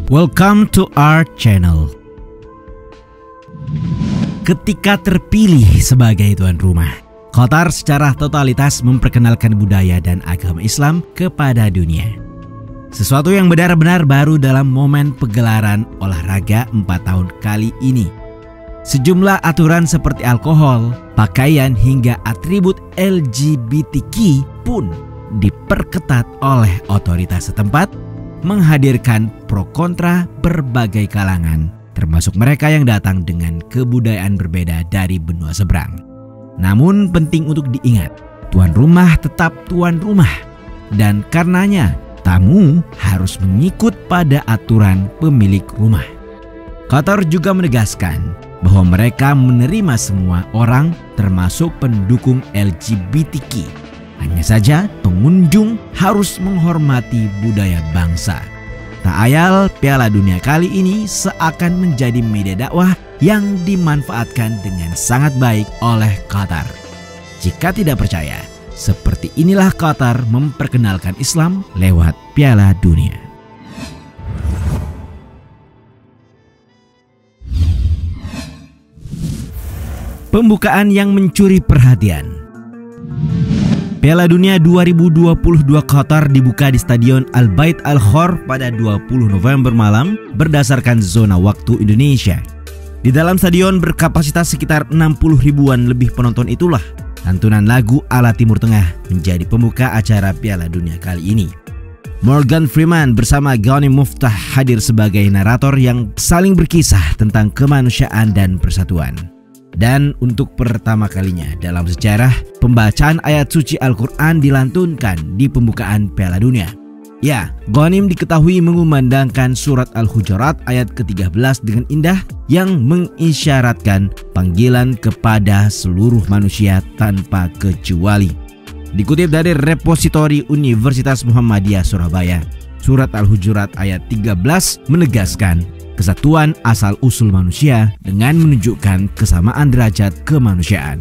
Welcome to our channel. Ketika terpilih sebagai tuan rumah, Qatar secara totalitas memperkenalkan budaya dan agama Islam kepada dunia. Sesuatu yang benar-benar baru dalam momen pegelaran olahraga 4 tahun kali ini. Sejumlah aturan seperti alkohol, pakaian hingga atribut LGBTQ pun diperketat oleh otoritas setempat, menghadirkan pro kontra berbagai kalangan, termasuk mereka yang datang dengan kebudayaan berbeda dari benua seberang. Namun penting untuk diingat, tuan rumah tetap tuan rumah, dan karenanya tamu harus mengikut pada aturan pemilik rumah. Qatar juga menegaskan bahwa mereka menerima semua orang termasuk pendukung LGBTQ. Hanya saja pengunjung harus menghormati budaya bangsa. Tak ayal Piala Dunia kali ini seakan menjadi media dakwah yang dimanfaatkan dengan sangat baik oleh Qatar. Jika tidak percaya, seperti inilah Qatar memperkenalkan Islam lewat Piala Dunia. Pembukaan yang mencuri perhatian. Piala Dunia 2022 Qatar dibuka di Stadion Al-Bait Al-Khor pada 20 November malam berdasarkan zona waktu Indonesia. Di dalam stadion berkapasitas sekitar 60 ribuan lebih penonton itulah lantunan lagu ala Timur Tengah menjadi pembuka acara Piala Dunia kali ini. Morgan Freeman bersama Ghanim Muftah hadir sebagai narator yang saling berkisah tentang kemanusiaan dan persatuan. Dan untuk pertama kalinya dalam sejarah, pembacaan ayat suci Al-Quran dilantunkan di pembukaan Piala Dunia. Ya, Ghanim diketahui mengumandangkan surat Al-Hujurat ayat ke-13 dengan indah yang mengisyaratkan panggilan kepada seluruh manusia tanpa kecuali. Dikutip dari repositori Universitas Muhammadiyah Surabaya, surat Al-Hujurat ayat 13 menegaskan kesatuan asal-usul manusia dengan menunjukkan kesamaan derajat kemanusiaan.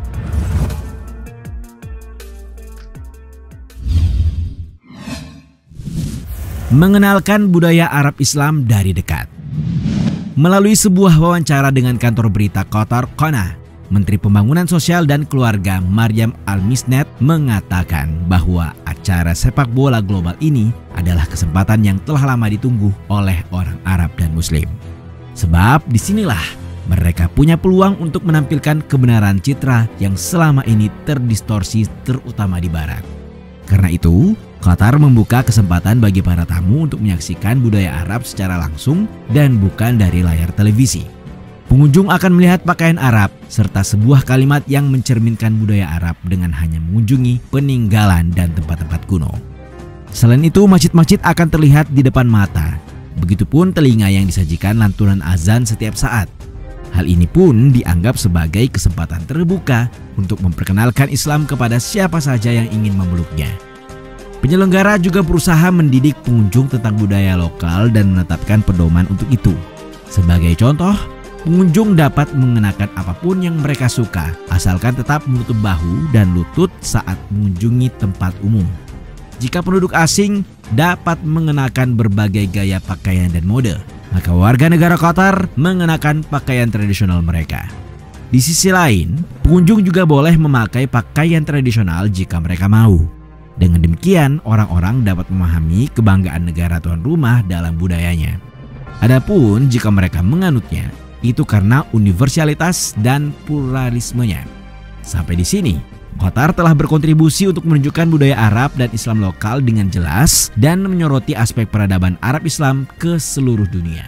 Mengenalkan budaya Arab Islam dari dekat. Melalui sebuah wawancara dengan kantor berita Qatar Qana, Menteri Pembangunan Sosial dan Keluarga Maryam Al-Misnet mengatakan bahwa acara sepak bola global ini adalah kesempatan yang telah lama ditunggu oleh orang Arab dan Muslim. Sebab disinilah mereka punya peluang untuk menampilkan kebenaran citra yang selama ini terdistorsi terutama di Barat. Karena itu, Qatar membuka kesempatan bagi para tamu untuk menyaksikan budaya Arab secara langsung dan bukan dari layar televisi. Pengunjung akan melihat pakaian Arab serta sebuah kalimat yang mencerminkan budaya Arab dengan hanya mengunjungi peninggalan dan tempat-tempat kuno. Selain itu, masjid-masjid akan terlihat di depan mata. Begitupun telinga yang disajikan lantunan azan setiap saat. Hal ini pun dianggap sebagai kesempatan terbuka untuk memperkenalkan Islam kepada siapa saja yang ingin memeluknya. Penyelenggara juga berusaha mendidik pengunjung tentang budaya lokal dan menetapkan pedoman untuk itu. Sebagai contoh, pengunjung dapat mengenakan apapun yang mereka suka, asalkan tetap menutup bahu dan lutut saat mengunjungi tempat umum. Jika penduduk asing dapat mengenakan berbagai gaya pakaian dan mode, maka warga negara Qatar mengenakan pakaian tradisional mereka. Di sisi lain, pengunjung juga boleh memakai pakaian tradisional jika mereka mau. Dengan demikian, orang-orang dapat memahami kebanggaan negara tuan rumah dalam budayanya. Adapun jika mereka menganutnya, itu karena universalitas dan pluralismenya. Sampai di sini, Qatar telah berkontribusi untuk menunjukkan budaya Arab dan Islam lokal dengan jelas dan menyoroti aspek peradaban Arab Islam ke seluruh dunia.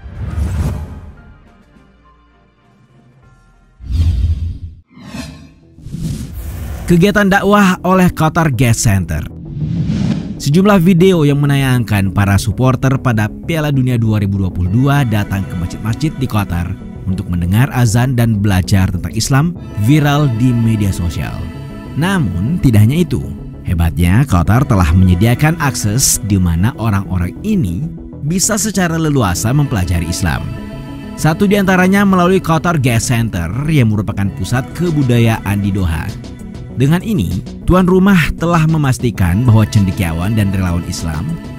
Kegiatan dakwah oleh Qatar Guest Center. Sejumlah video yang menayangkan para supporter pada Piala Dunia 2022 datang ke masjid-masjid di Qatar untuk mendengar azan dan belajar tentang Islam viral di media sosial. Namun tidak hanya itu, hebatnya Qatar telah menyediakan akses di mana orang-orang ini bisa secara leluasa mempelajari Islam. Satu di antaranya melalui Qatar Guest Center yang merupakan pusat kebudayaan di Doha. Dengan ini, tuan rumah telah memastikan bahwa cendekiawan dan relawan Islam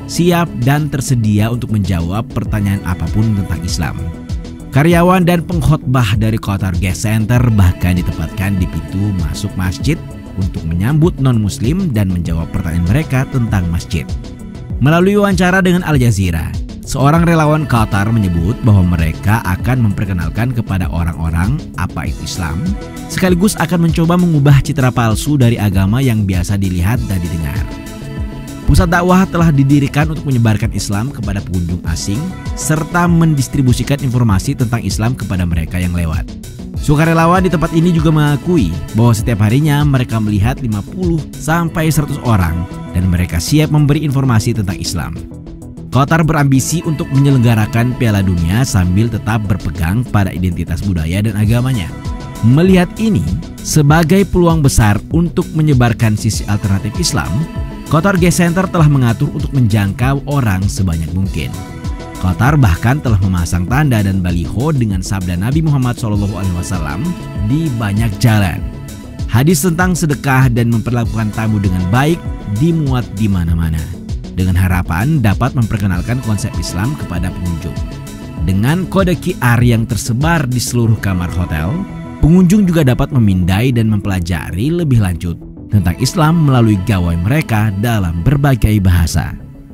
siap dan tersedia untuk menjawab pertanyaan apapun tentang Islam. Karyawan dan pengkhotbah dari Qatar Guest Center bahkan ditempatkan di pintu masuk masjid untuk menyambut non-muslim dan menjawab pertanyaan mereka tentang masjid. Melalui wawancara dengan Al Jazeera, seorang relawan Qatar menyebut bahwa mereka akan memperkenalkan kepada orang-orang apa itu Islam, sekaligus akan mencoba mengubah citra palsu dari agama yang biasa dilihat dan didengar. Pusat dakwah telah didirikan untuk menyebarkan Islam kepada pengunjung asing serta mendistribusikan informasi tentang Islam kepada mereka yang lewat. Sukarelawan di tempat ini juga mengakui bahwa setiap harinya mereka melihat 50-100 orang dan mereka siap memberi informasi tentang Islam. Qatar berambisi untuk menyelenggarakan Piala Dunia sambil tetap berpegang pada identitas budaya dan agamanya. Melihat ini sebagai peluang besar untuk menyebarkan sisi alternatif Islam, Qatar Guest Center telah mengatur untuk menjangkau orang sebanyak mungkin. Qatar bahkan telah memasang tanda dan baliho dengan sabda Nabi Muhammad SAW di banyak jalan. Hadis tentang sedekah dan memperlakukan tamu dengan baik dimuat di mana-mana, dengan harapan dapat memperkenalkan konsep Islam kepada pengunjung. Dengan kode QR yang tersebar di seluruh kamar hotel, pengunjung juga dapat memindai dan mempelajari lebih lanjut tentang Islam melalui gawai mereka dalam berbagai bahasa.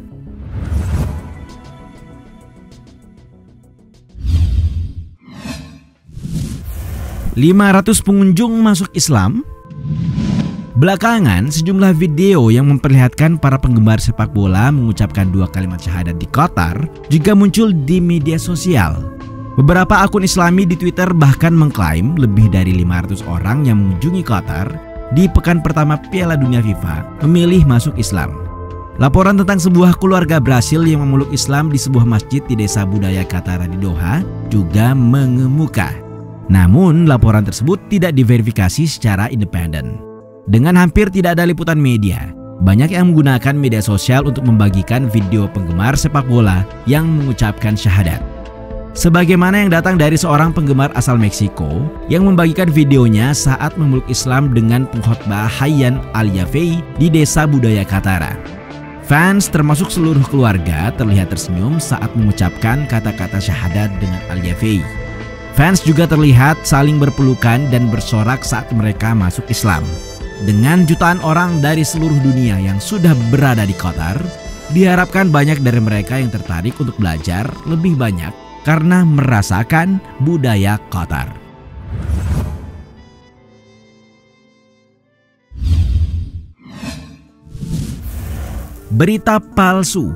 "500 pengunjung masuk Islam." Belakangan, sejumlah video yang memperlihatkan para penggemar sepak bola mengucapkan 2 kalimat syahadat di Qatar juga muncul di media sosial. Beberapa akun Islami di Twitter bahkan mengklaim lebih dari 500 orang yang mengunjungi Qatar di pekan pertama Piala Dunia FIFA memilih masuk Islam. Laporan tentang sebuah keluarga Brasil yang memeluk Islam di sebuah masjid di desa budaya Katara di Doha juga mengemuka. Namun laporan tersebut tidak diverifikasi secara independen. Dengan hampir tidak ada liputan media, banyak yang menggunakan media sosial untuk membagikan video penggemar sepak bola yang mengucapkan syahadat. Sebagaimana yang datang dari seorang penggemar asal Meksiko yang membagikan videonya saat memeluk Islam dengan pengkhotbah Hayyan al-Yafei di desa budaya Katara. Fans termasuk seluruh keluarga terlihat tersenyum saat mengucapkan kata-kata syahadat dengan al-Yafei. Fans juga terlihat saling berpelukan dan bersorak saat mereka masuk Islam. Dengan jutaan orang dari seluruh dunia yang sudah berada di Qatar, diharapkan banyak dari mereka yang tertarik untuk belajar lebih banyak karena merasakan budaya Qatar. Berita palsu.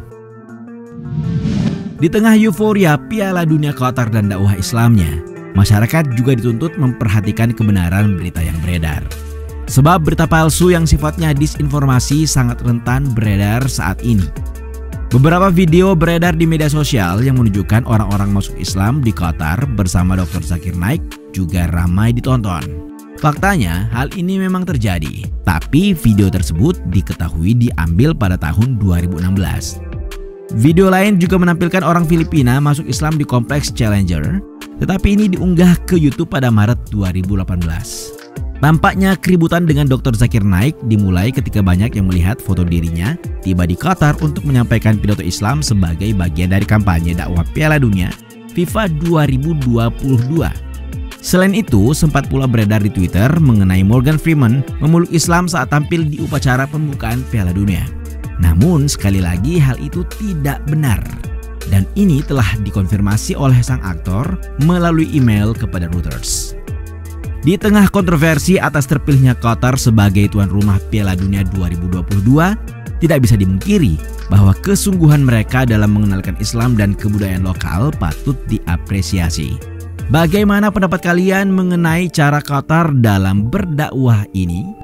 Di tengah euforia Piala Dunia Qatar dan dakwah Islamnya, masyarakat juga dituntut memperhatikan kebenaran berita yang beredar. Sebab berita palsu yang sifatnya disinformasi sangat rentan beredar saat ini. Beberapa video beredar di media sosial yang menunjukkan orang-orang masuk Islam di Qatar bersama Dr. Zakir Naik juga ramai ditonton. Faktanya, hal ini memang terjadi, tapi video tersebut diketahui diambil pada tahun 2016. Video lain juga menampilkan orang Filipina masuk Islam di kompleks Challenger, tetapi ini diunggah ke YouTube pada Maret 2018. Tampaknya keributan dengan Dr. Zakir Naik dimulai ketika banyak yang melihat foto dirinya tiba di Qatar untuk menyampaikan pidato Islam sebagai bagian dari kampanye dakwah Piala Dunia FIFA 2022. Selain itu, sempat pula beredar di Twitter mengenai Morgan Freeman memeluk Islam saat tampil di upacara pembukaan Piala Dunia. Namun sekali lagi hal itu tidak benar. Dan ini telah dikonfirmasi oleh sang aktor melalui email kepada Reuters. Di tengah kontroversi atas terpilihnya Qatar sebagai tuan rumah Piala Dunia 2022, tidak bisa dimungkiri bahwa kesungguhan mereka dalam mengenalkan Islam dan kebudayaan lokal patut diapresiasi. Bagaimana pendapat kalian mengenai cara Qatar dalam berdakwah ini?